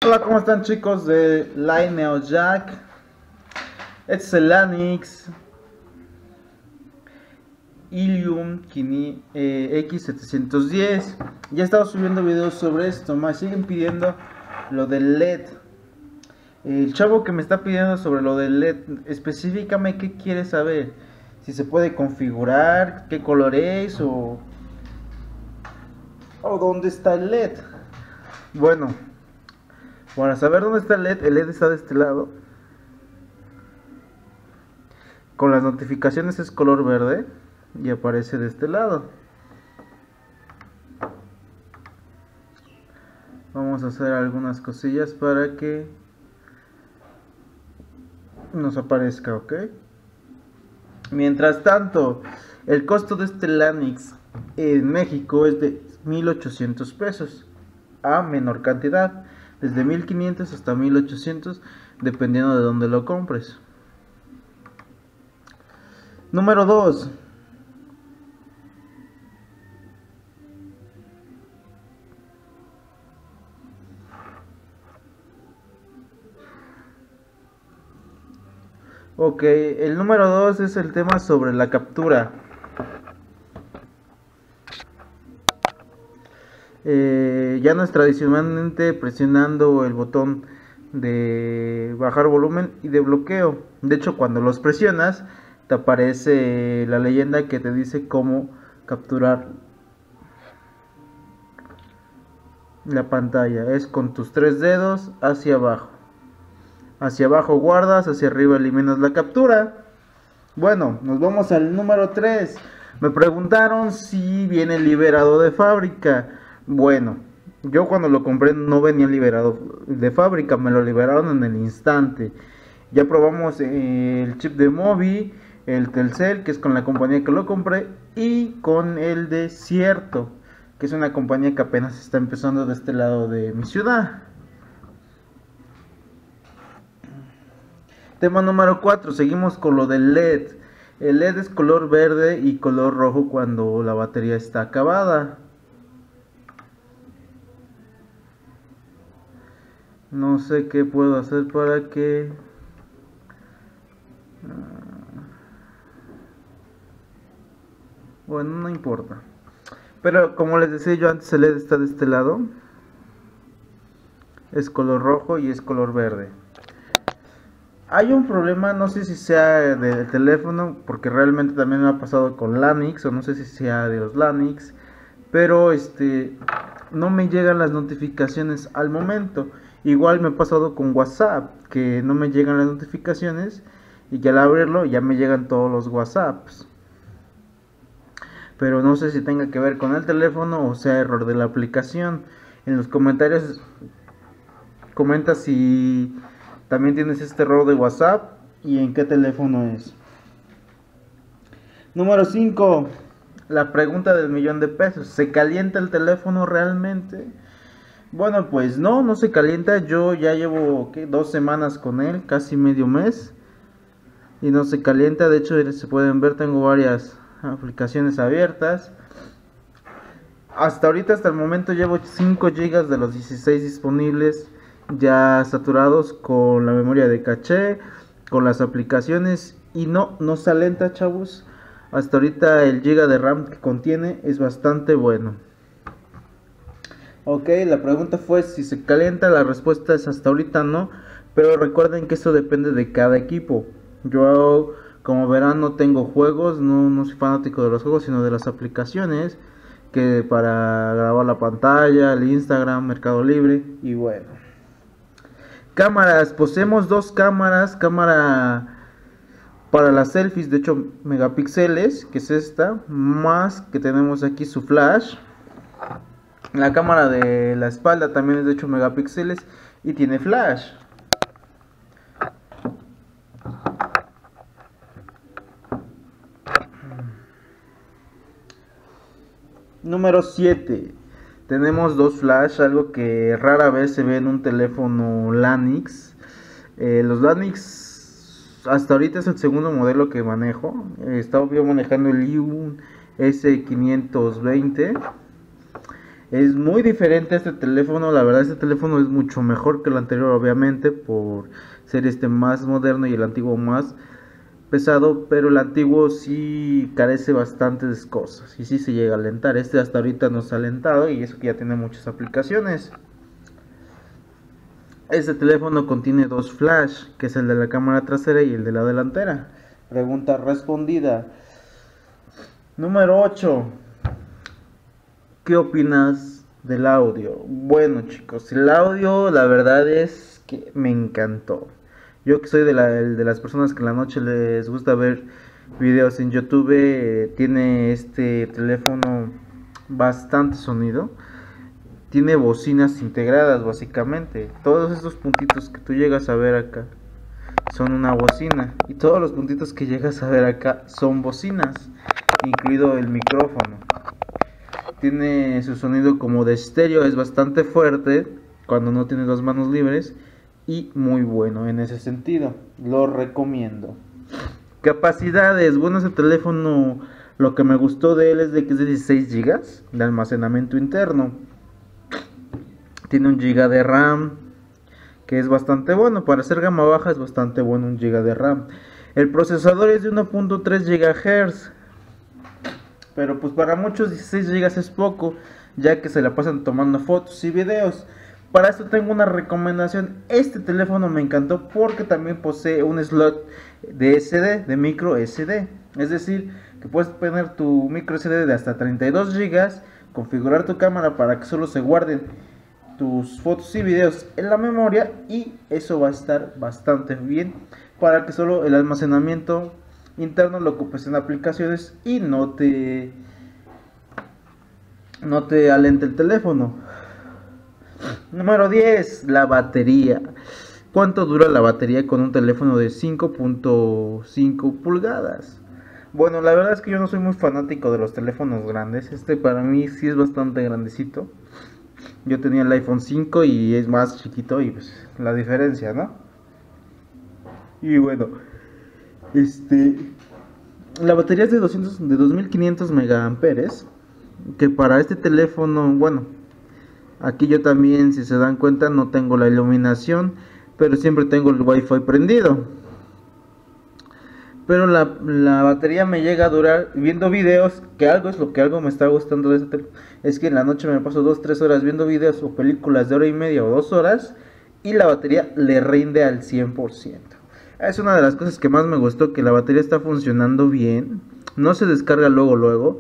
Hola, ¿cómo están chicos de Line Jack? Este es el Lanix Ilium X710. Ya he estado subiendo videos sobre esto, me siguen pidiendo lo del LED. El chavo que me está pidiendo sobre lo del LED, específicame qué quiere saber. Si se puede configurar, qué color es o dónde está el LED. Bueno, para saber dónde está el LED está de este lado. Con las notificaciones es color verde y aparece de este lado. Vamos a hacer algunas cosillas para que nos aparezca, ¿ok? Mientras tanto, el costo de este Lanix en México es de 1,800 pesos a menor cantidad, desde 1,500 hasta 1,800 dependiendo de dónde lo compres. Número 2. Ok, el número 2 es el tema sobre la captura. Ya no es tradicionalmente presionando el botón de bajar volumen y de bloqueo. De hecho, cuando los presionas, te aparece la leyenda que te dice cómo capturar la pantalla. Es con tus 3 dedos hacia abajo. Hacia abajo guardas, hacia arriba eliminas la captura. Bueno, nos vamos al número 3. Me preguntaron si viene liberado de fábrica. Bueno, yo cuando lo compré no venía liberado de fábrica, me lo liberaron en el instante. Ya probamos el chip de Mobi, el Telcel, que es con la compañía que lo compré, y con el Desierto, que es una compañía que apenas está empezando de este lado de mi ciudad. Tema número 4, seguimos con lo del LED. El LED es color verde y color rojo cuando la batería está acabada. No sé qué puedo hacer para que... Bueno, no importa. Pero como les decía yo antes, el LED está de este lado. Es color rojo y es color verde. Hay un problema, no sé si sea del teléfono, porque realmente también me ha pasado con Lanix, o no sé si sea de los Lanix, pero no me llegan las notificaciones al momento. Igual me ha pasado con WhatsApp, que no me llegan las notificaciones y que al abrirlo ya me llegan todos los WhatsApps. Pero no sé si tenga que ver con el teléfono o sea error de la aplicación. En los comentarios comenta si también tienes este error de WhatsApp y en qué teléfono es. Número 5. La pregunta del $1,000,000. ¿Se calienta el teléfono realmente? Bueno, pues no se calienta. Yo ya llevo 2 semanas con él, casi medio mes. Y no se calienta. De hecho, se pueden ver, tengo varias aplicaciones abiertas. Hasta ahorita, hasta el momento, llevo 5 GB de los 16 disponibles ya saturados con la memoria de caché, con las aplicaciones, y no se alenta, chavos. Hasta ahorita el giga de RAM que contiene es bastante bueno. Ok, la pregunta fue si se calienta. La respuesta es hasta ahorita no, pero recuerden que eso depende de cada equipo. Yo, como verán, no tengo juegos, no soy fanático de los juegos, sino de las aplicaciones, que para grabar la pantalla, el Instagram, Mercado Libre. Y bueno, cámaras, poseemos 2 cámaras. Cámara para las selfies de 8 megapíxeles, que es esta, más que tenemos aquí su flash. La cámara de la espalda también es de 8 megapíxeles y tiene flash. Número 7. Tenemos 2 flash, algo que rara vez se ve en un teléfono Lanix. Los Lanix hasta ahorita es el segundo modelo que manejo. Estaba yo manejando el Ilium S520. Es muy diferente a este teléfono, la verdad este teléfono es mucho mejor que el anterior, obviamente, por ser este más moderno y el antiguo más pesado, pero el antiguo sí carece bastantes cosas y sí se llega a alentar. Este hasta ahorita no se ha alentado y eso que ya tiene muchas aplicaciones. Este teléfono contiene dos flash, que es el de la cámara trasera y el de la delantera. Pregunta respondida. Número 8. ¿Qué opinas del audio? Bueno, chicos, el audio la verdad es que me encantó. Yo que soy de las personas que en la noche les gusta ver videos en YouTube, tiene este teléfono bastante sonido. Tiene bocinas integradas básicamente. Todos estos puntitos que tú llegas a ver acá son una bocina. Y todos los puntitos que llegas a ver acá son bocinas, incluido el micrófono. Tiene su sonido como de estéreo, es bastante fuerte cuando no tienes las manos libres y muy bueno en ese sentido, lo recomiendo. Capacidades, bueno, ese teléfono lo que me gustó de él es de que es de 16 GB de almacenamiento interno. Tiene 1 GB de RAM, que es bastante bueno, para ser gama baja es bastante bueno 1 GB de RAM. El procesador es de 1.3 GHz, pero pues para muchos 16 GB es poco, ya que se la pasan tomando fotos y videos. Para esto tengo una recomendación. Este teléfono me encantó porque también posee un slot de SD, de micro SD. Es decir, que puedes poner tu micro SD de hasta 32 GB, configurar tu cámara para que solo se guarden tus fotos y videos en la memoria, y eso va a estar bastante bien para que solo el almacenamiento interno lo ocupes en aplicaciones y no te alente el teléfono. Número 10, la batería. ¿Cuánto dura la batería con un teléfono de 5.5 pulgadas? Bueno, la verdad es que yo no soy muy fanático de los teléfonos grandes. Este para mí sí es bastante grandecito. Yo tenía el iPhone 5 y es más chiquito, y pues la diferencia, ¿no? Y bueno, la batería es de 2500 megaamperes, que para este teléfono, bueno, aquí yo también, si se dan cuenta, no tengo la iluminación, pero siempre tengo el Wi-Fi prendido. Pero la batería me llega a durar viendo videos, que algo me está gustando de este teléfono, es que en la noche me paso 2-3 horas viendo videos o películas de hora y media o 2 horas, y la batería le rinde al 100%. Es una de las cosas que más me gustó, que la batería está funcionando bien, no se descarga luego,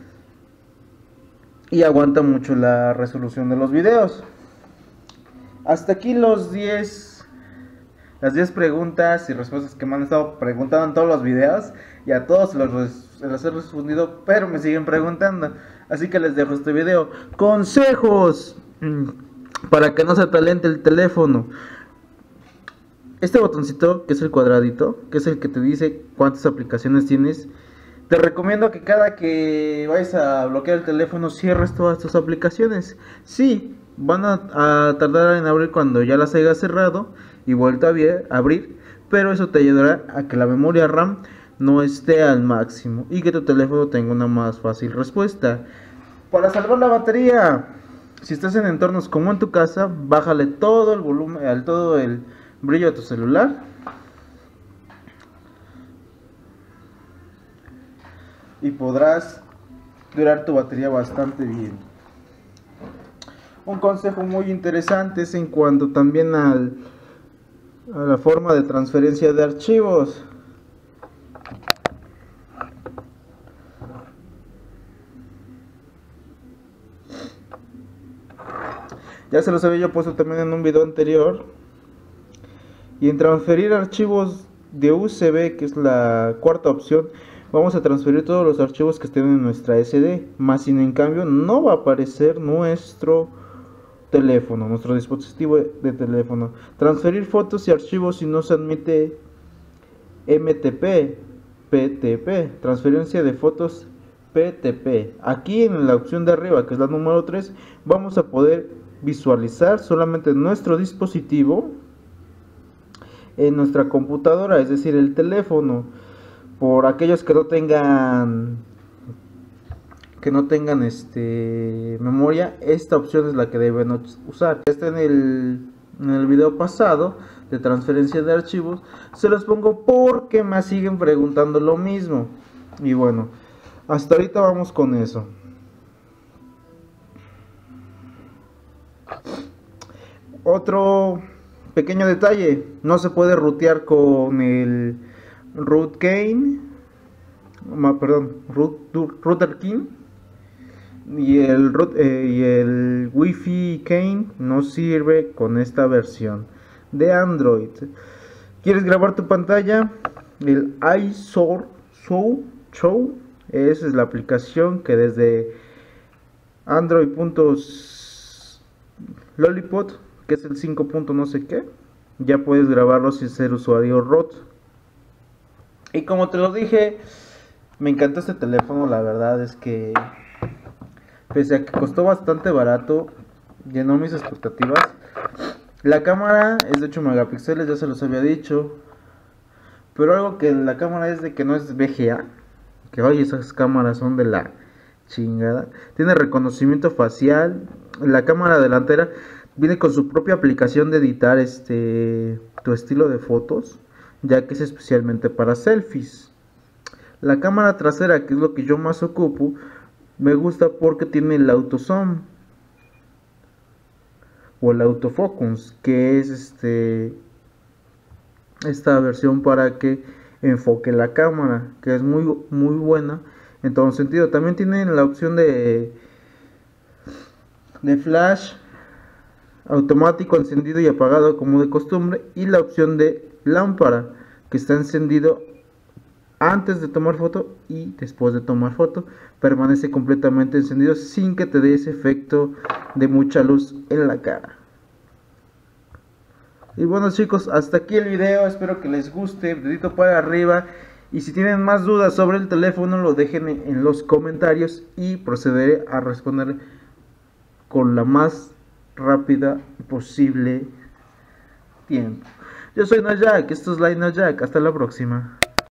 y aguanta mucho la resolución de los videos. Hasta aquí las 10 preguntas y respuestas que me han estado preguntando en todos los videos, y a todos se los he respondido, pero me siguen preguntando, así que les dejo este video. Consejos para que no se talente el teléfono. Este botoncito, que es el cuadradito, que es el que te dice cuántas aplicaciones tienes, te recomiendo que cada que vayas a bloquear el teléfono cierres todas tus aplicaciones. Sí, van a tardar en abrir cuando ya las hayas cerrado y vuelto a abrir, pero eso te ayudará a que la memoria RAM no esté al máximo y que tu teléfono tenga una más fácil respuesta. Para salvar la batería, si estás en entornos como en tu casa, bájale todo el volumen, todo el brillo a tu celular, y podrás durar tu batería bastante bien. Un consejo muy interesante es en cuanto también a la forma de transferencia de archivos. Ya se los había yo puesto también en un video anterior. Y en transferir archivos de USB, que es la cuarta opción, vamos a transferir todos los archivos que estén en nuestra SD, más sin en cambio no va a aparecer nuestro teléfono, nuestro dispositivo de teléfono. Transferir fotos y archivos si no se admite MTP, PTP, transferencia de fotos PTP. Aquí en la opción de arriba, que es la número 3, vamos a poder visualizar solamente nuestro dispositivo en nuestra computadora, es decir, el teléfono. Por aquellos que no tengan que no tengan memoria, esta opción es la que deben usar. Está en el video pasado de transferencia de archivos, se los pongo porque me siguen preguntando lo mismo. Y bueno, hasta ahorita vamos con eso. Otro pequeño detalle, no se puede rutear con el Router King y el Wi-Fi Kane no sirve con esta versión de Android. ¿Quieres grabar tu pantalla? El iShow Show, esa es la aplicación que desde Android.lollipop, que es el 5. no sé qué, ya puedes grabarlo sin ser usuario root. Y como te lo dije, me encanta este teléfono. La verdad es que pese a que costó bastante barato, llenó mis expectativas. La cámara es de 8 megapíxeles, ya se los había dicho. Pero algo que la cámara es de que no es VGA, que hoy esas cámaras son de la chingada. Tiene reconocimiento facial. La cámara delantera viene con su propia aplicación de editar tu estilo de fotos, ya que es especialmente para selfies. La cámara trasera, que es lo que yo más ocupo, me gusta porque tiene el autozoom o el autofocus, que es esta versión para que enfoque la cámara, que es muy buena en todo sentido. También tienen la opción de flash automático, encendido y apagado como de costumbre, y la opción de lámpara, que está encendido antes de tomar foto y después de tomar foto, permanece completamente encendido sin que te dé ese efecto de mucha luz en la cara. Y bueno chicos, hasta aquí el video, espero que les guste, dedito para arriba, y si tienen más dudas sobre el teléfono lo dejen en los comentarios y procederé a responder con la más rápida posible tiempo. Yo soy Najak, esto es Light Najak, hasta la próxima.